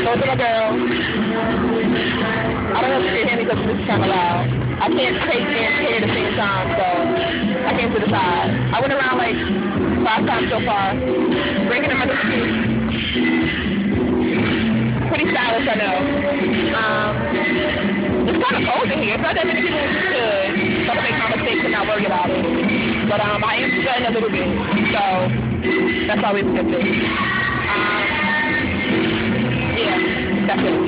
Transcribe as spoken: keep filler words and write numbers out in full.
those are my girls. I don't know if you can hear me because this is kind of loud. I can't take and hear at the same time, so I came to the side. I went around like five times so far, bringing them at the street. Pretty stylish, I know. Um, it's kind of cold in here. It's not that many people could. So I'm going to make my mistakes and not worry about it. But um, I am sweating a little bit, so that's always a good thing. Um, yeah, that's it.